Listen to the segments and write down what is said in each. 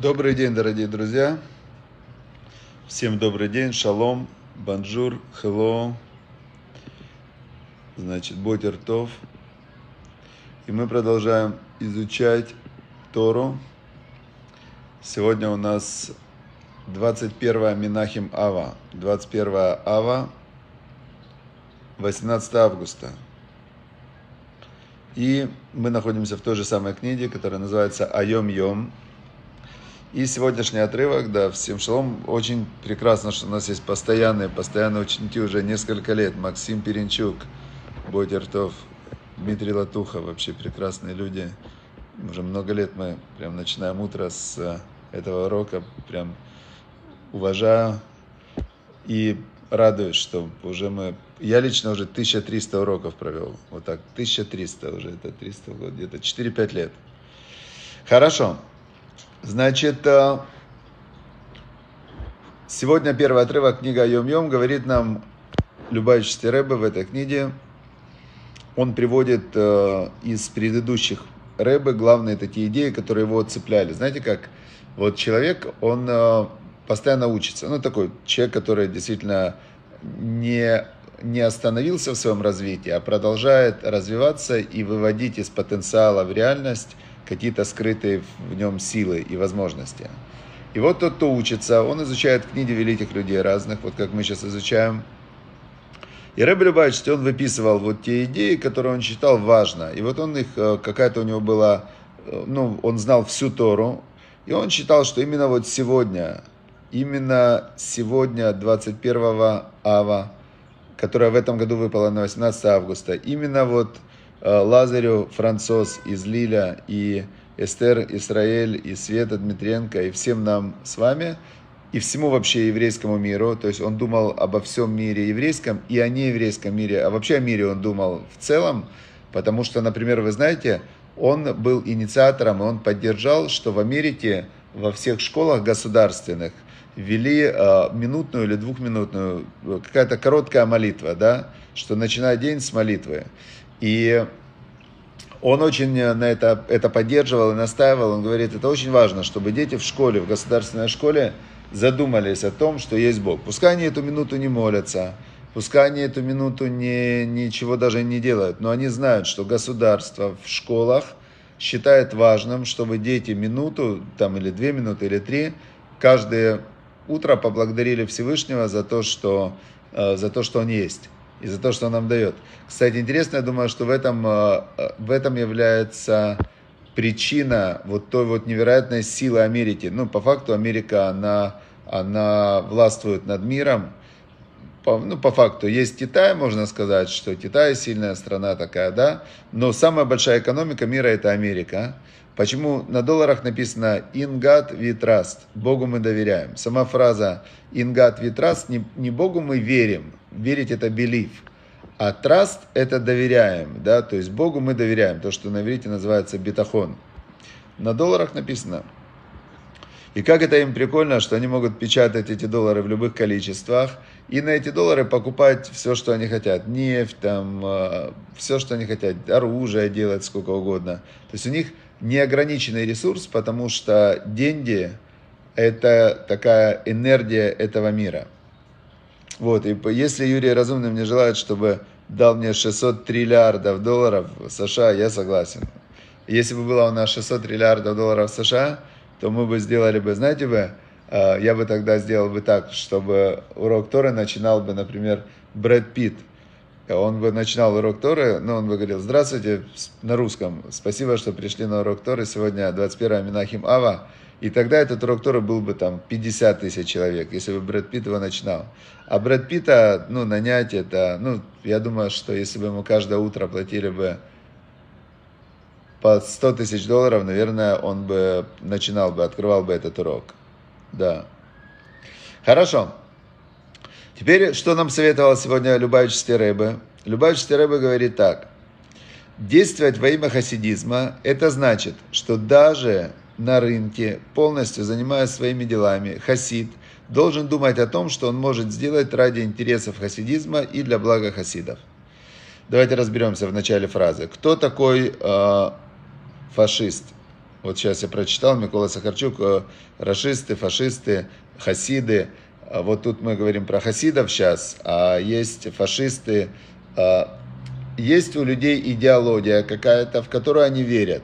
Добрый день, дорогие друзья. Всем добрый день, шалом, бонжур, hello, значит, ботер тов. И мы продолжаем изучать Тору. Сегодня у нас 21 Менахим Ава, 21 Ава, 18 августа. И мы находимся в той же самой книге, которая называется Айом Йом. И сегодняшний отрывок, да, всем шалом, очень прекрасно, что у нас есть постоянные ученики уже несколько лет. Максим Перенчук, Ботер Тов, Дмитрий Латуха, вообще прекрасные люди. Уже много лет мы прям начинаем утро с этого урока, прям уважаю и радуюсь, что уже я лично уже 1300 уроков провел, вот так, 1300 уже, это 300 в год, где-то 4-5 лет. Хорошо. Значит, сегодня первый отрывок книга Айом Йом говорит нам Любавичский Ребе в этой книге. Он приводит из предыдущих Ребе главные такие идеи, которые его цепляли. Знаете как, вот человек, он постоянно учится. Ну, такой человек, который действительно не остановился в своем развитии, а продолжает развиваться и выводить из потенциала в реальность какие-то скрытые в нем силы и возможности. И вот тот, кто учится, он изучает книги великих людей разных, вот как мы сейчас изучаем. И Ребе Любавичский, он выписывал вот те идеи, которые он считал важно. И вот он их, какая-то у него была, он знал всю Тору, и он считал, что именно вот сегодня, 21 Ава, которая в этом году выпала на 18 августа, именно вот Лазарю Францоз из Лиля, и Эстер Исраэль, и Света Дмитренко, и всем нам с вами, и всему вообще еврейскому миру. То есть он думал обо всем мире еврейском и о нееврейском мире, а вообще о мире он думал в целом, потому что, например, вы знаете, он был инициатором, и он поддержал, что в Америке во всех школах государственных ввели минутную или двухминутную, какая-то короткая молитва, да, что начинать день с молитвы. И он очень на это поддерживал и настаивал. Он говорит, это очень важно, чтобы дети в школе, в государственной школе задумались о том, что есть Бог. Пускай они эту минуту не молятся, пускай они эту минуту ничего даже не делают, но они знают, что государство в школах считает важным, чтобы дети минуту, там, или 2 минуты, или 3, каждое утро поблагодарили Всевышнего за то, что Он есть. И за то, что он нам дает. Кстати, интересно, я думаю, что в этом является причина вот той вот невероятной силы Америки. Ну, по факту, Америка, она властвует над миром. По факту, есть Китай, можно сказать, что Китай сильная страна такая, да. Но самая большая экономика мира – это Америка. Почему на долларах написано «In God we trust», Богу мы доверяем. Сама фраза «In God we trust», не Богу мы верим, верить это belief, а trust это доверяем, да, то есть Богу мы доверяем, то, что на иврите называется битахон. На долларах написано. И как это им прикольно, что они могут печатать эти доллары в любых количествах и на эти доллары покупать все, что они хотят. Нефть, там, все, что они хотят, оружие делать сколько угодно. То есть у них неограниченный ресурс, потому что деньги – это такая энергия этого мира. Вот, и если Юрий Разумный мне желает, чтобы дал мне 600 триллиардов долларов в США, я согласен. Если бы было у нас 600 триллиардов долларов в США, то мы бы сделали бы, знаете бы, я бы тогда сделал бы так, чтобы урок Торы начинал бы, например, Брэд Питт. Он бы начинал урок Торы, он бы говорил: здравствуйте, на русском, спасибо, что пришли на урок Торы, сегодня 21 Менахим Ава. И тогда этот урок Торы был бы там 50 тысяч человек, если бы Брэд Питт его начинал. А Брэд Питта, нанять это, я думаю, что если бы ему каждое утро платили бы по 100 тысяч долларов, наверное, он бы начинал бы, открывал бы этот урок. Да. Хорошо. Теперь, что нам советовал сегодня Любавичский Ребе? Любавичский Ребе говорит так. Действовать во имя хасидизма, это значит, что даже на рынке, полностью занимаясь своими делами, хасид должен думать о том, что он может сделать ради интересов хасидизма и для блага хасидов. Давайте разберемся в начале фразы. Кто такой фашист? Вот сейчас я прочитал, Микола Сахарчук, рашисты, фашисты, хасиды. Вот тут мы говорим про хасидов сейчас, а есть фашисты. Есть у людей идеология какая-то, в которую они верят.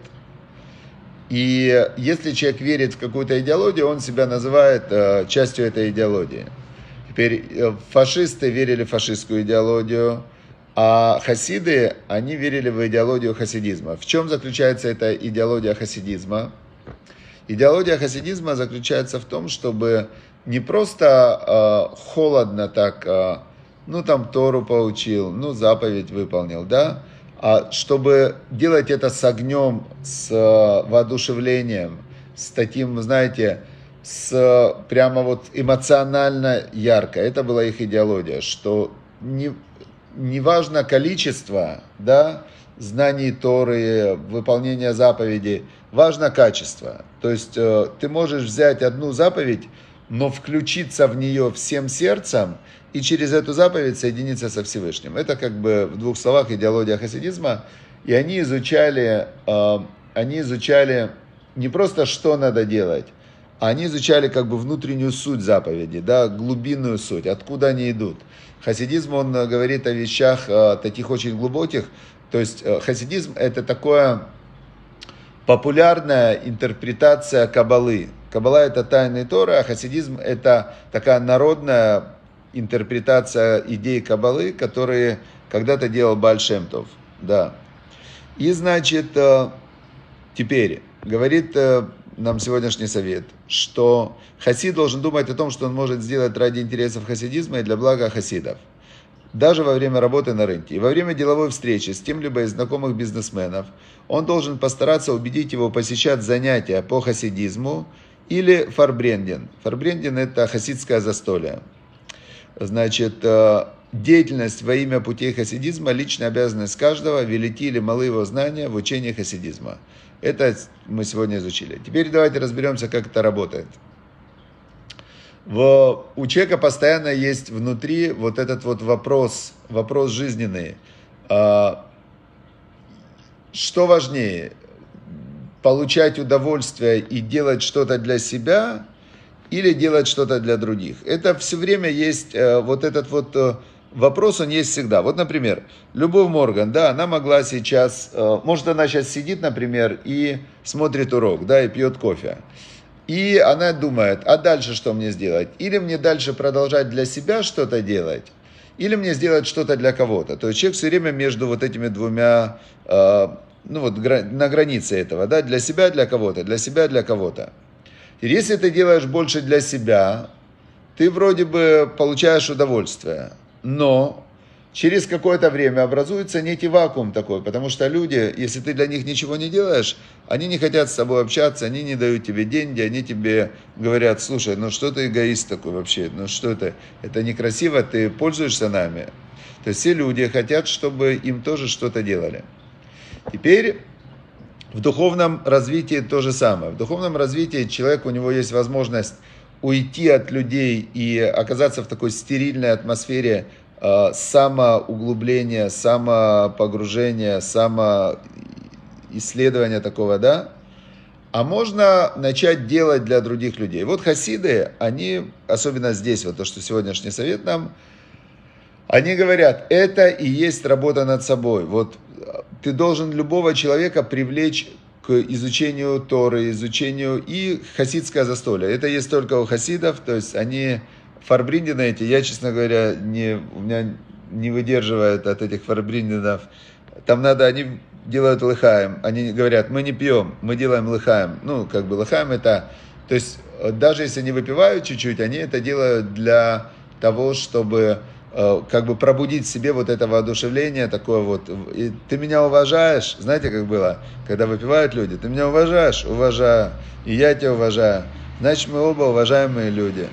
И если человек верит в какую-то идеологию, он себя называет частью этой идеологии. Теперь фашисты верили в фашистскую идеологию, а хасиды, они верили в идеологию хасидизма. В чем заключается эта идеология хасидизма? Идеология хасидизма заключается в том, чтобы не просто холодно так, ну там Тору поучил, ну заповедь выполнил, да, а чтобы делать это с огнем, с воодушевлением, с таким, знаете, с прямо вот эмоционально ярко. Это была их идеология, что не важно количество, да, знаний Торы, выполнения заповедей, важно качество. То есть ты можешь взять одну заповедь, но включиться в нее всем сердцем и через эту заповедь соединиться со Всевышним. Это как бы в двух словах идеология хасидизма. И они изучали не просто, что надо делать, а они изучали как бы внутреннюю суть заповеди, да, глубинную суть, откуда они идут. Хасидизм, он говорит о вещах таких очень глубоких. То есть хасидизм это такое популярная интерпретация Каббалы. Каббала это тайны Торы, а хасидизм это такая народная интерпретация идей Каббалы, которые когда-то делал Бааль Шем Тов. Да. И значит, теперь говорит нам сегодняшний совет, что хасид должен думать о том, что он может сделать ради интересов хасидизма и для блага хасидов. Даже во время работы на рынке и во время деловой встречи с кем-либо из знакомых бизнесменов, он должен постараться убедить его посещать занятия по хасидизму или фарбрендин. Фарбрендин – это хасидское застолье. Значит, деятельность во имя путей хасидизма – личная обязанность каждого, велики или малы его знания в учении хасидизма. Это мы сегодня изучили. Теперь давайте разберемся, как это работает. У человека постоянно есть внутри вот этот вот вопрос жизненный. Что важнее, получать удовольствие и делать что-то для себя или делать что-то для других? Это все время есть вот этот вот вопрос, он есть всегда. Вот, например, Любовь Морган, да, она могла сейчас, может, она сейчас сидит, например, и смотрит урок, да, и пьет кофе. И она думает, а дальше что мне сделать? Или мне дальше продолжать для себя что-то делать, или мне сделать что-то для кого-то. То есть человек все время между вот этими двумя, ну вот на границе этого, да, для себя, для кого-то, для себя, для кого-то. И если ты делаешь больше для себя, ты вроде бы получаешь удовольствие, но через какое-то время образуется некий вакуум такой, потому что люди, если ты для них ничего не делаешь, они не хотят с тобой общаться, они не дают тебе деньги, они тебе говорят, слушай, ну что ты эгоист такой вообще, ну что это некрасиво, ты пользуешься нами. То есть все люди хотят, чтобы им тоже что-то делали. Теперь в духовном развитии то же самое. В духовном развитии человек, у него есть возможность уйти от людей и оказаться в такой стерильной атмосфере самоуглубления, самопогружения, самоисследования такого, да? А можно начать делать для других людей. Вот хасиды, они, особенно здесь, вот то, что сегодняшний совет нам, они говорят, это и есть работа над собой. Вот ты должен любого человека привлечь к изучению Торы, изучению и хасидское застолье. Это есть только у хасидов, то есть они... Фарбриндины эти, я, честно говоря, у меня не выдерживает от этих фарбриндинов. Там надо, они делают лыхаем. Они говорят, мы не пьем, мы делаем лыхаем. Ну, как бы лыхаем это... То есть, даже если они выпивают чуть-чуть, они это делают для того, чтобы как бы пробудить в себе вот это воодушевление такое вот. И ты меня уважаешь, знаете, как было, когда выпивают люди, ты меня уважаешь, уважаю, и я тебя уважаю. Значит, мы оба уважаемые люди.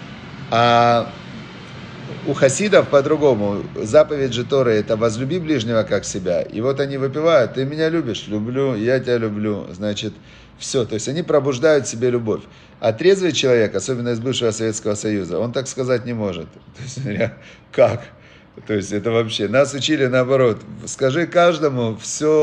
А у хасидов по-другому. Заповедь же Торы – это возлюби ближнего как себя. И вот они выпивают, ты меня любишь, люблю, я тебя люблю. Значит, все. То есть они пробуждают в себе любовь. А трезвый человек, особенно из бывшего Советского Союза, он так сказать не может. То есть, как? То есть это вообще, нас учили наоборот. Скажи каждому все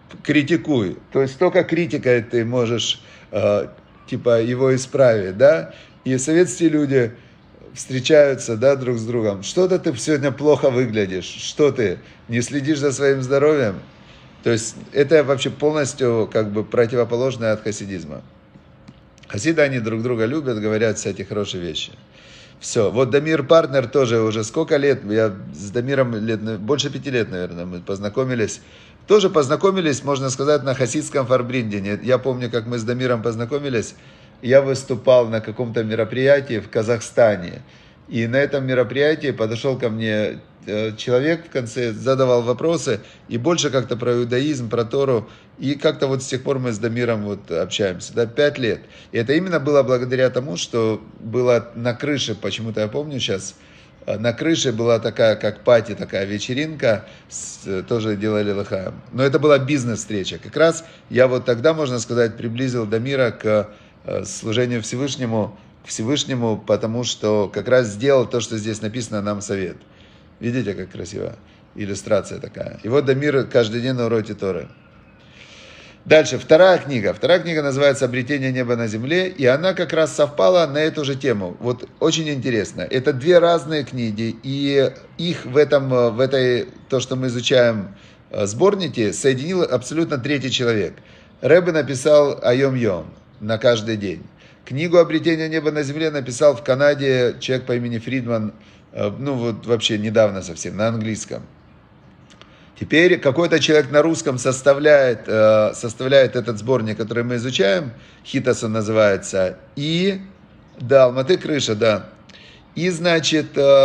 критикуй. То есть только критикой ты можешь, типа, его исправить, да? И советские люди встречаются, да, друг с другом. Что-то ты сегодня плохо выглядишь, что ты, не следишь за своим здоровьем? То есть это вообще полностью как бы противоположное от хасидизма. Хасиды, они друг друга любят, говорят всякие хорошие вещи. Все, вот Дамир партнер тоже уже сколько лет, я с Дамиром больше 5 лет, наверное, мы познакомились. Тоже познакомились, можно сказать, на хасидском фарбриндине. Я помню, как мы с Дамиром познакомились, я выступал на каком-то мероприятии в Казахстане. И на этом мероприятии подошел ко мне человек в конце, задавал вопросы, и больше как-то про иудаизм, про Тору. И как-то вот с тех пор мы с Дамиром вот общаемся, да, 5 лет. И это именно было благодаря тому, что было на крыше, почему-то я помню сейчас, на крыше была такая, как пати, такая вечеринка, тоже делали лыхаем. Но это была бизнес-встреча. Как раз я вот тогда, можно сказать, приблизил Дамира к служению Всевышнему, потому что как раз сделал то, что здесь написано нам совет. Видите, как красиво? Иллюстрация такая. И вот Дамир каждый день на уроке Торы. Дальше, вторая книга. Вторая книга называется «Обретение неба на земле», и она как раз совпала на эту же тему. Вот очень интересно. Это две разные книги, и их в этой, то, что мы изучаем, сборнике, соединил абсолютно третий человек. Ребе написал «Айом-Йом» на каждый день. Книгу «Обретение неба на земле» написал в Канаде человек по имени Фридман, ну вот вообще недавно совсем, на английском. Теперь какой-то человек на русском составляет этот сборник, который мы изучаем, Хитас он называется, и, да, Алматы крыша, да, и, значит,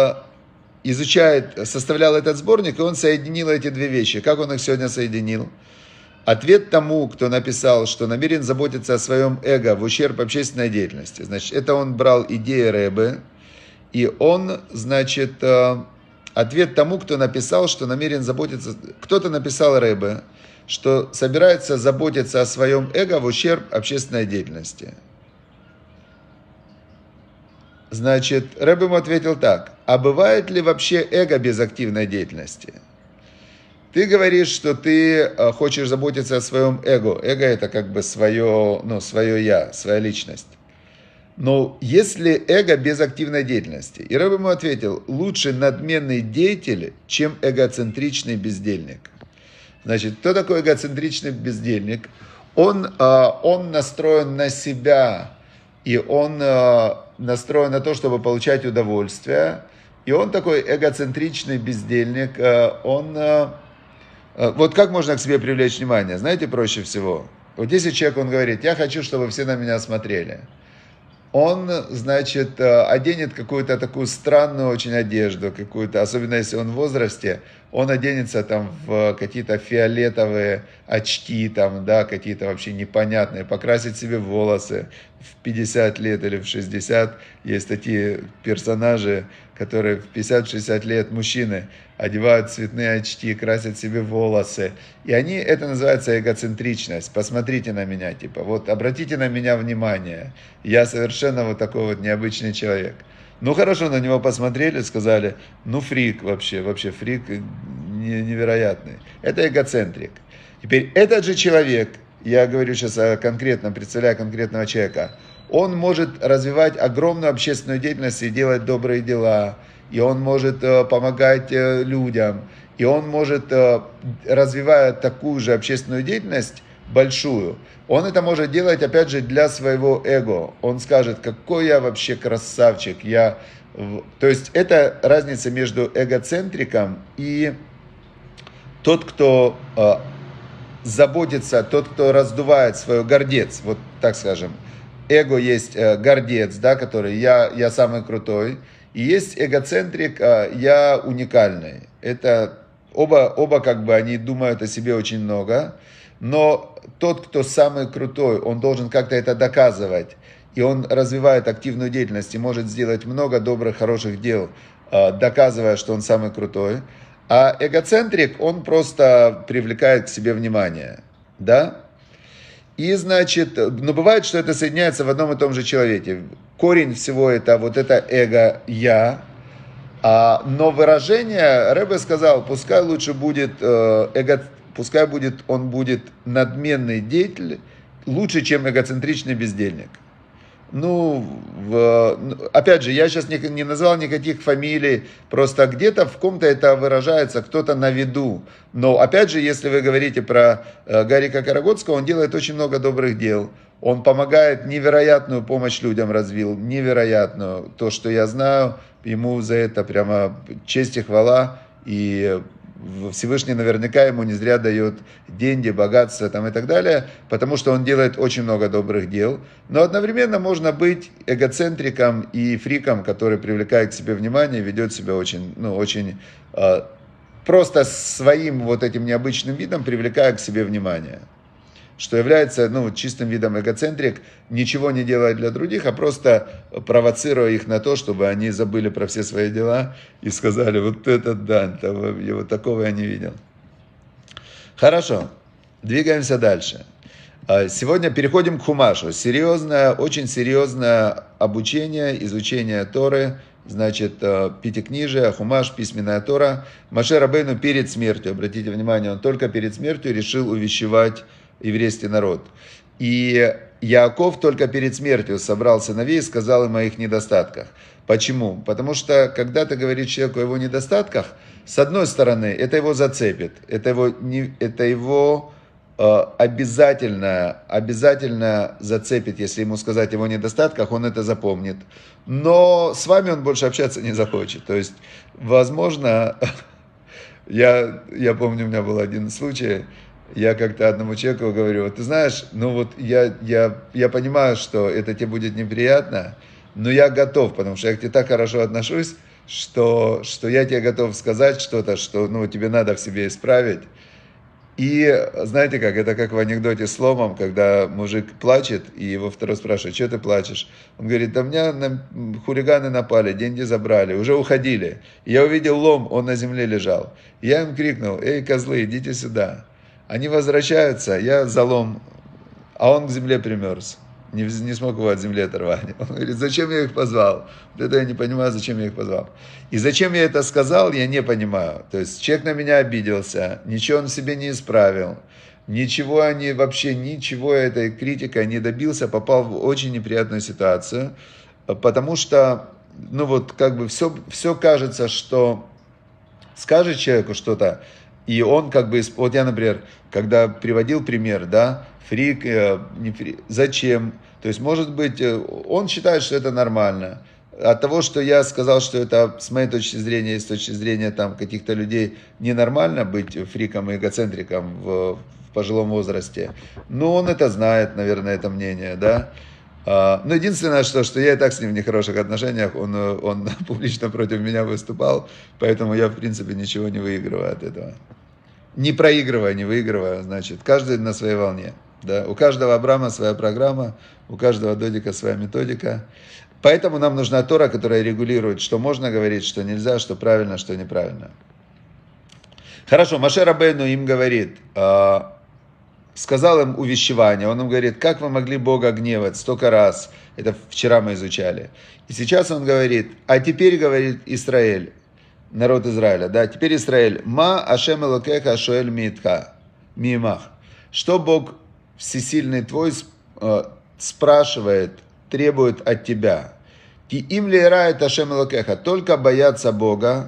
составлял этот сборник, и он соединил эти две вещи. Как он их сегодня соединил? Ответ тому, кто написал, что намерен заботиться о своем эго в ущерб общественной деятельности. Значит, это он брал идеи Ребе, и он, значит, ответ тому, кто написал, что намерен заботиться... Кто-то написал Ребе, что собирается заботиться о своем эго в ущерб общественной деятельности. Значит, Ребе ему ответил так. А бывает ли вообще эго без активной деятельности? Ты говоришь, что ты хочешь заботиться о своем эго. Эго это как бы свое я, своя личность. Но если эго без активной деятельности? И Ребе ему ответил, лучше надменный деятель, чем эгоцентричный бездельник. Значит, кто такой эгоцентричный бездельник? Он настроен на себя, и он настроен на то, чтобы получать удовольствие. И он такой эгоцентричный бездельник, вот как можно к себе привлечь внимание? Знаете, проще всего. Вот если человек, он говорит, я хочу, чтобы все на меня смотрели. Он, значит, оденет какую-то такую странную очень одежду, какую-то, особенно если он в возрасте, он оденется там в какие-то фиолетовые очки, там, да, какие-то вообще непонятные, покрасит себе волосы в 50 лет или в 60. Есть такие персонажи, которые в 50-60 лет, мужчины, одевают цветные очки, красят себе волосы. И это называется эгоцентричность. Посмотрите на меня, типа, вот обратите на меня внимание. Я совершенно вот такой вот необычный человек. Ну хорошо, на него посмотрели, сказали, ну фрик вообще фрик невероятный. Это эгоцентрик. Теперь этот же человек, я говорю сейчас представляю конкретного человека, он может развивать огромную общественную деятельность и делать добрые дела, и он может помогать людям, и он может, развивая такую же общественную деятельность, большую, он это может делать, опять же, для своего эго. Он скажет, какой я вообще красавчик. То есть, это разница между эгоцентриком и тот, кто заботится, тот, кто раздувает свое гордец, вот так скажем. Эго есть гордец, да, который я самый крутой, и есть эгоцентрик, я уникальный. Это оба как бы они думают о себе очень много, но тот, кто самый крутой, он должен как-то это доказывать, и он развивает активную деятельность и может сделать много добрых, хороших дел, доказывая, что он самый крутой. А эгоцентрик, он просто привлекает к себе внимание, да? И, значит, но бывает, что это соединяется в одном и том же человеке. Корень всего это эго «я», но выражение, Ребе сказал, пускай лучше будет пускай он будет надменный деятель, лучше, чем эгоцентричный бездельник. Опять же, я сейчас не назвал никаких фамилий, просто где-то в ком-то это выражается, кто-то на виду. Но, опять же, если вы говорите про Гарика Карагодского, он делает очень много добрых дел. Он помогает, невероятную помощь людям развил, невероятную. То, что я знаю, ему за это прямо честь и хвала. И Всевышний наверняка ему не зря дает деньги, богатство там и так далее, потому что он делает очень много добрых дел. Но одновременно можно быть эгоцентриком и фриком, который привлекает к себе внимание, ведет себя очень просто своим вот этим необычным видом, привлекая к себе внимание. Что является чистым видом эгоцентрик, ничего не делая для других, а просто провоцируя их на то, чтобы они забыли про все свои дела и сказали, вот этот да, вот такого я не видел. Хорошо, двигаемся дальше. Сегодня переходим к Хумашу. Очень серьезное обучение, изучение Торы, значит, пятикнижие, Хумаш, письменная Тора. Моше Рабейну перед смертью, обратите внимание, он только перед смертью решил увещевать еврейский народ. И Яаков только перед смертью собрал сыновей и сказал им о их недостатках. Почему? Потому что, когда ты говоришь человеку о его недостатках, с одной стороны, это его зацепит, это его обязательно зацепит, если ему сказать о его недостатках, он это запомнит. Но с вами он больше общаться не захочет. То есть, возможно, я помню, у меня был один случай. Я как-то одному человеку говорю, ты знаешь, я понимаю, что это тебе будет неприятно, но я готов, потому что я к тебе так хорошо отношусь, что я тебе готов сказать что-то, что тебе надо в себе исправить. И знаете как, это как в анекдоте с ломом, когда мужик плачет, и его второй спрашивает, что ты плачешь? Он говорит, да меня хулиганы напали, деньги забрали, уже уходили. И я увидел лом, он на земле лежал. И я им крикнул, эй, козлы, идите сюда. Они возвращаются, я за лом, а он к земле примерз. Не смог его от земли оторвать. Он говорит, зачем я их позвал? Вот это я не понимаю, зачем я их позвал. И зачем я это сказал, я не понимаю. То есть человек на меня обиделся, ничего он себе не исправил, ничего этой критикой не добился, попал в очень неприятную ситуацию, потому что, все кажется, что скажет человеку что-то, и он вот я, например, когда приводил пример, да, фрик, не фрик, зачем? То есть, может быть, он считает, что это нормально. От того, что я сказал, что это, с моей точки зрения, и с точки зрения там каких-то людей, ненормально быть фриком и эгоцентриком в пожилом возрасте. Но он это знает, наверное, это мнение, да. Но единственное, что я и так с ним в нехороших отношениях, он публично против меня выступал, поэтому я, в принципе, ничего не выигрываю от этого. Не выигрываю, значит, каждый на своей волне. Да? У каждого Абрама своя программа, у каждого Додика своя методика. Поэтому нам нужна Тора, которая регулирует, что можно говорить, что нельзя, что правильно, что неправильно. Хорошо, Моше Рабейну им говорит, сказал им увещевание, он им говорит, как вы могли Бога гневать столько раз, это вчера мы изучали. И сейчас он говорит, а теперь говорит Израиль, народ Израиля, да, теперь Израиль, ма ашем элокеха шоэль миимах, что Бог всесильный твой спрашивает, требует от тебя. Ки им ли ирает ашем элокеха, только бояться Бога,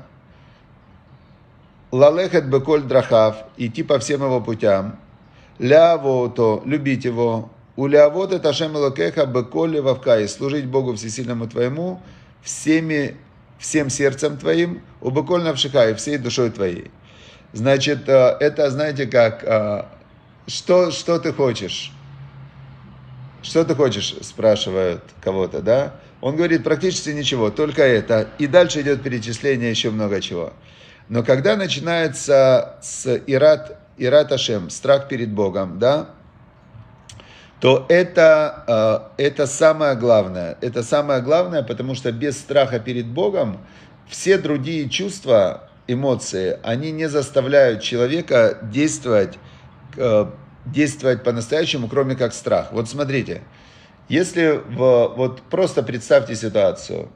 лалехет беколь драхав, идти по всем его путям, лявото, любить его, улявот это ашем элокеха беколь вавка, и служить Богу всесильному твоему всем сердцем твоим, убеколь навшиха, и всей душой твоей. Значит, это, знаете как, что ты хочешь? Что ты хочешь, спрашивают кого-то, да? Он говорит практически ничего, только это. И дальше идет перечисление еще много чего. Но когда начинается с ират Ашем, страх перед Богом, да, то это самое главное. Это самое главное, потому что без страха перед Богом все другие чувства, эмоции, они не заставляют человека действовать по-настоящему, кроме как страх. Вот смотрите, если вот просто представьте ситуацию,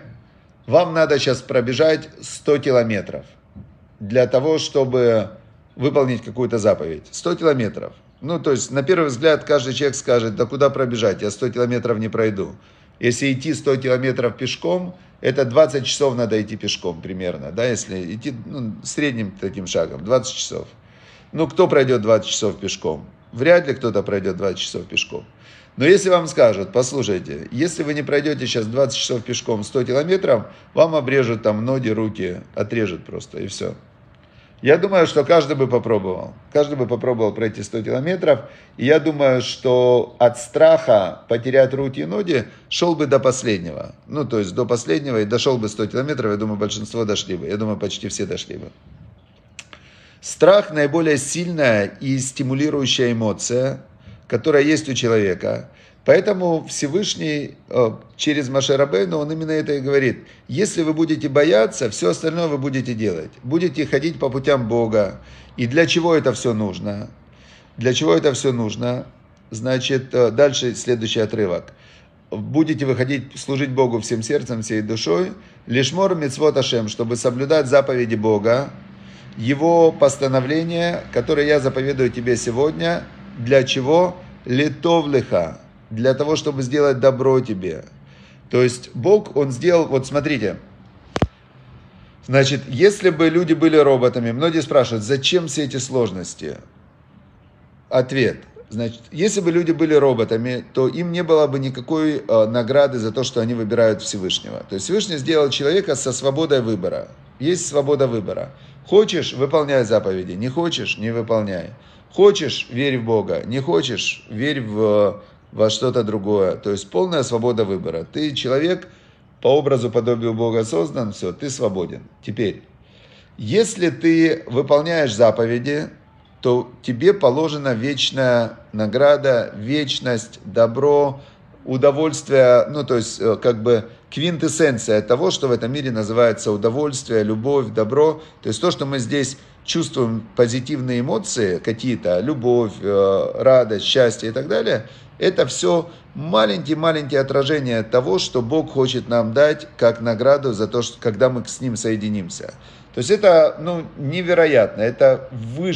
вам надо сейчас пробежать 100 километров для того, чтобы выполнить какую-то заповедь. 100 километров. Ну, то есть, на первый взгляд, каждый человек скажет, да куда пробежать, я 100 километров не пройду. Если идти 100 километров пешком, это 20 часов надо идти пешком примерно, да, если идти средним таким шагом, 20 часов. Ну, кто пройдет 20 часов пешком? Вряд ли кто-то пройдет 20 часов пешком. Но если вам скажут, послушайте, если вы не пройдете сейчас 20 часов пешком 100 километров, вам обрежут там ноги, руки, отрежут просто, и все. Я думаю, что каждый бы попробовал. Каждый бы попробовал пройти 100 километров. И я думаю, что от страха потерять руки и ноги шел бы до последнего. Ну, то есть до последнего и дошел бы 100 километров. Я думаю, большинство дошли бы. Я думаю, почти все дошли бы. Страх наиболее сильная и стимулирующая эмоция, которая есть у человека. Поэтому Всевышний через Моше Рабейну, он именно это и говорит. Если вы будете бояться, все остальное вы будете делать. Будете ходить по путям Бога. И для чего это все нужно? Для чего это все нужно? Значит, дальше следующий отрывок. Будете выходить, служить Богу всем сердцем, всей душой. Лишмор мицвот Ашем, чтобы соблюдать заповеди Бога. Его постановление, которое я заповедую тебе сегодня. Для чего? Литовлиха. Для того, чтобы сделать добро тебе. То есть Бог, Он сделал, вот смотрите, значит, если бы люди были роботами, многие спрашивают, зачем все эти сложности? Ответ, значит, если бы люди были роботами, то им не было бы никакой награды за то, что они выбирают Всевышнего. То есть Всевышний сделал человека со свободой выбора. Есть свобода выбора. Хочешь, выполняй заповеди, не хочешь, не выполняй. Хочешь, верь в Бога, не хочешь, верь во что-то другое. То есть полная свобода выбора. Ты человек, по образу, подобию Бога создан, все, ты свободен. Теперь, если ты выполняешь заповеди, то тебе положена вечная награда, вечность, добро, удовольствие, ну то есть как бы квинтэссенция того, что в этом мире называется удовольствие, любовь, добро. То есть то, что мы здесь чувствуем, позитивные эмоции какие-то, любовь, радость, счастье и так далее, это все маленькие-маленькие отражения того, что Бог хочет нам дать как награду за то, что, когда мы с Ним соединимся. То есть это невероятно, это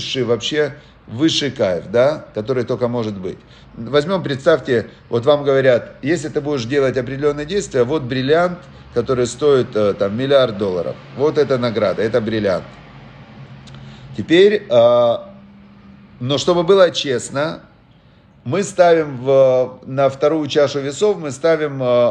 высший кайф, да, который только может быть. Возьмем, представьте, вот вам говорят, если ты будешь делать определенные действия, вот бриллиант, который стоит там, $1 миллиард, вот это награда, это бриллиант. Теперь, но чтобы было честно, мы ставим на вторую чашу весов, мы ставим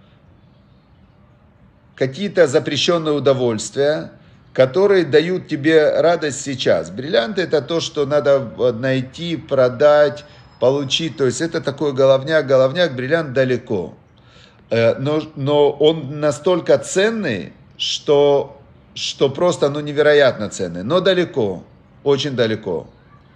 какие-то запрещенные удовольствия, которые дают тебе радость сейчас. Бриллианты это то, что надо найти, продать, получить. То есть это такой головняк, бриллиант далеко. Но он настолько ценный, что просто невероятно ценный. Но далеко, очень далеко.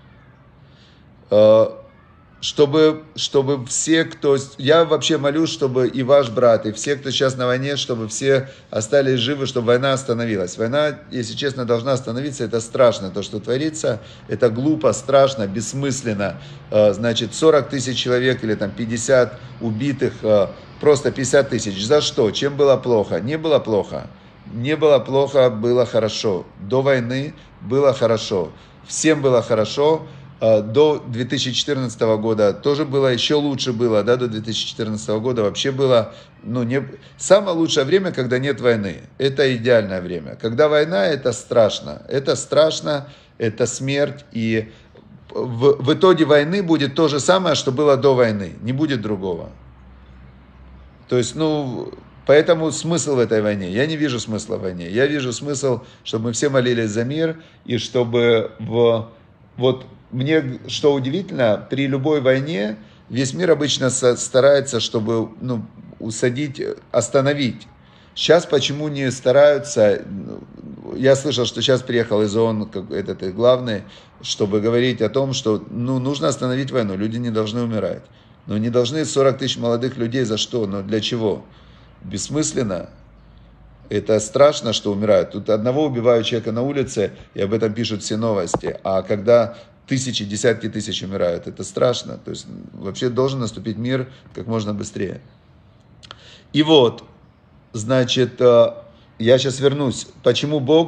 Чтобы все, кто... Я вообще молюсь, чтобы и ваш брат, и все, кто сейчас на войне, чтобы все остались живы, чтобы война остановилась. Война, если честно, должна остановиться. Это страшно, то, что творится. Это глупо, страшно, бессмысленно. Значит, 40 тысяч человек или там 50 убитых, просто 50 тысяч. За что? Чем было плохо? Не было плохо. Не было плохо, было хорошо. До войны было хорошо. Всем было хорошо. До 2014 года тоже было, еще лучше было, да, до 2014 года вообще было, самое лучшее время, когда нет войны, это идеальное время. Когда война, это страшно, это смерть, и в итоге войны будет то же самое, что было до войны, не будет другого. То есть, поэтому смысл в этой войне, я не вижу смысла в войне, я вижу смысл, чтобы мы все молились за мир, и чтобы мне, что удивительно, при любой войне весь мир обычно старается, чтобы остановить. Сейчас почему не стараются? Я слышал, что сейчас приехал из ООН этот главный, чтобы говорить о том, что нужно остановить войну, люди не должны умирать. Но не должны 40 тысяч молодых людей за что? Но для чего? Бессмысленно. Это страшно, что умирают. Тут одного убивают человека на улице, и об этом пишут все новости. А когда тысячи, десятки тысяч умирают, это страшно. То есть вообще должен наступить мир как можно быстрее. И вот, значит, я сейчас вернусь. Почему Бог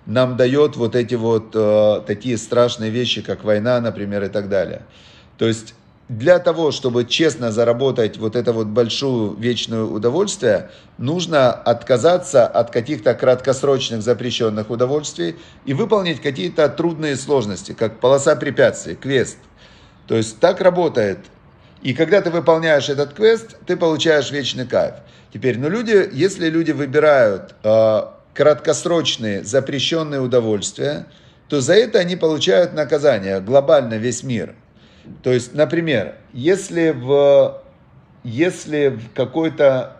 нам дает вот эти вот такие страшные вещи, как война, например, и так далее. То есть для того, чтобы честно заработать вот это вот большое вечное удовольствие, нужно отказаться от каких-то краткосрочных запрещенных удовольствий и выполнить какие-то трудные сложности, как полоса препятствий, квест. То есть так работает. И когда ты выполняешь этот квест, ты получаешь вечный кайф. Теперь, люди, если люди выбирают краткосрочные запрещенные удовольствия, то за это они получают наказание, глобально весь мир. То есть, например, если в какой-то...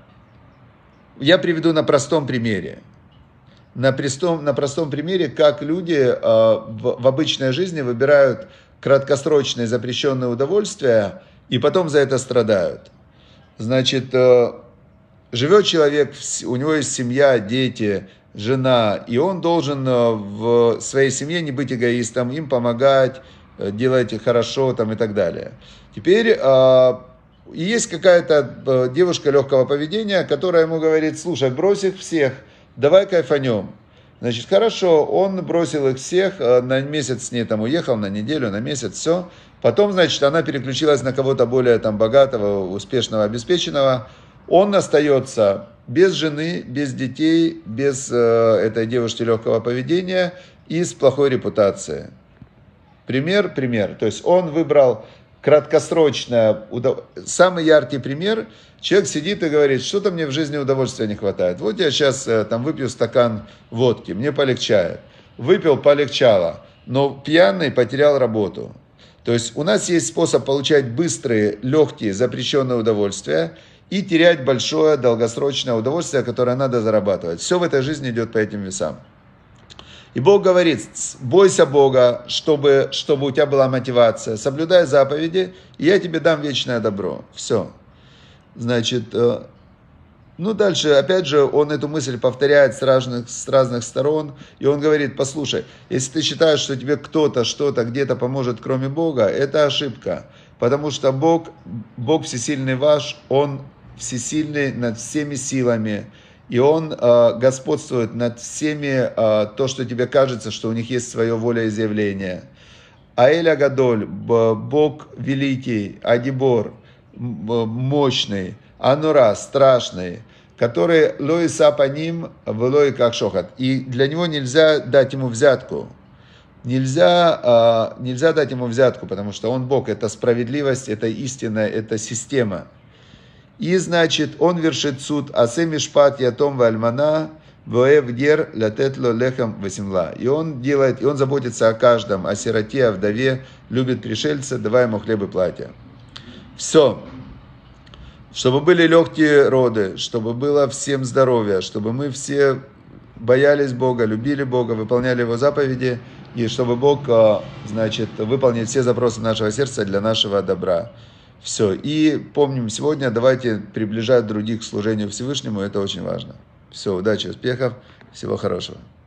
Я приведу на простом примере. На простом примере, как люди в обычной жизни выбирают краткосрочные запрещенные удовольствия и потом за это страдают. Значит, живет человек, у него есть семья, дети, жена, и он должен в своей семье не быть эгоистом, им помогать, делать хорошо там, и так далее. Теперь есть какая-то девушка легкого поведения, которая ему говорит: слушай, брось их всех, давай кайфанем. Значит, хорошо, он бросил их всех, на месяц с ней там уехал, на неделю, на месяц, все. Потом, значит, она переключилась на кого-то более там богатого, успешного, обеспеченного. Он остается без жены, без детей, без этой девушки легкого поведения и с плохой репутацией. Пример. То есть он выбрал краткосрочное, самый яркий пример. Человек сидит и говорит: что-то мне в жизни удовольствия не хватает. Вот я сейчас там выпью стакан водки, мне полегчает. Выпил, полегчало, но пьяный потерял работу. То есть у нас есть способ получать быстрые, легкие, запрещенные удовольствия и терять большое, долгосрочное удовольствие, которое надо зарабатывать. Все в этой жизни идет по этим весам. И Бог говорит: бойся Бога, чтобы у тебя была мотивация, соблюдай заповеди, и я тебе дам вечное добро. Все. Значит, дальше, опять же, он эту мысль повторяет с разных сторон, и он говорит: послушай, если ты считаешь, что тебе кто-то, что-то, где-то поможет, кроме Бога, это ошибка, потому что Бог всесильный ваш, Он всесильный над всеми силами, и Он господствует над всеми, то, что тебе кажется, что у них есть свое волеизъявление. Аэль Агадоль, Бог великий, Агибор, мощный, Анура, страшный, который лоиса по ним, влой как шохат. И для него нельзя дать ему взятку. Нельзя дать ему взятку, потому что он Бог, это справедливость, это истина, это система. И, значит, он вершит суд, асе мишпат ятом вальмана, воев гер латетло лехам васимла. И он заботится о каждом, о сироте, о вдове, любит пришельца, давай ему хлеб и платье. Все. Чтобы были легкие роды, чтобы было всем здоровье, чтобы мы все боялись Бога, любили Бога, выполняли Его заповеди, и чтобы Бог, значит, выполнил все запросы нашего сердца для нашего добра. Все. И помним сегодня, давайте приближать других к служению Всевышнему, это очень важно. Все, удачи, успехов, всего хорошего.